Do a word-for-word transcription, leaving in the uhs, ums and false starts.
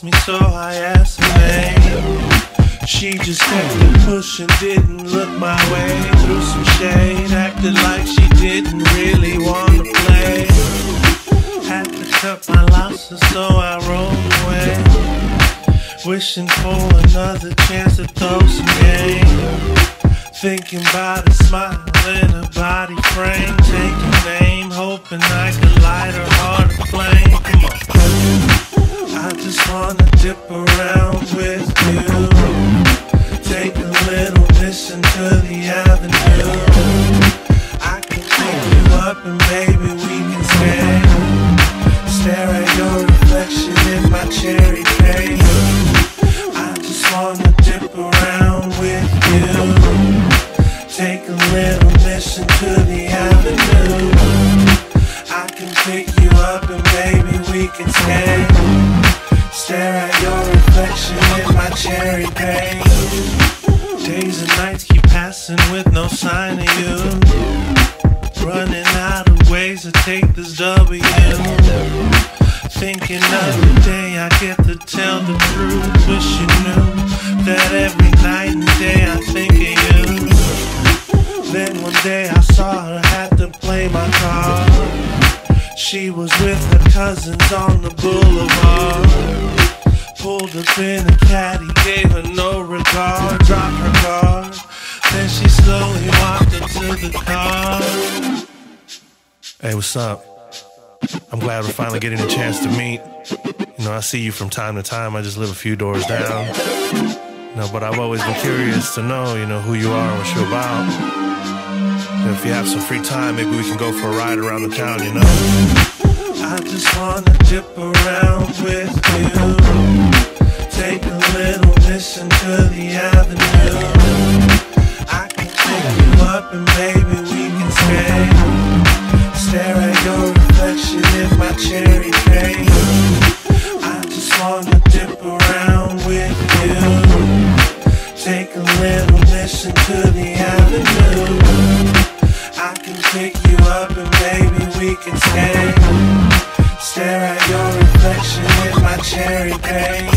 me, so I asked her name. She just kept it pushing, didn't look my way. Threw some shade, acted like she didn't really wanna play. Had to cut my losses, so I rolled away, wishing for another chance to throw some game. Thinking about a smile in her body frame, taking aim, hoping I could light her heart aflame. Come on, I just wanna dip around with you, take a little mission to the avenue. I can pick you up and baby we can stay, stare at your reflection in my cherry cake. I just wanna dip around with you, take a little mission to the avenue. I can pick you up and baby we can stay, stare at your reflection in my cherry cake. Days and nights keep passing with no sign of you, running out of ways to take this W. Thinking of the day I get to tell the truth. Wish you knew that every night and day I think of you. Then one day I saw her, had to play my card. She was with her cousins on the boulevard. Pulled up in a caddy, gave her no regard, dropped her guard. Then she slowly walked up to the car. Hey, what's up? I'm glad we're finally getting a chance to meet. You know, I see you from time to time, I just live a few doors down. You know, but I've always been curious to know, you know, who you are and what you're about. And if you have some free time, maybe we can go for a ride around the town, you know? I just wanna dip around with you, take a little mission to the avenue. I can pick you up and baby we can stay, stare at your reflection in my cherry cake. I just wanna dip around with you, take a little mission to the avenue. I can pick you up and baby we can stay, stare at your reflection in my cherry cake.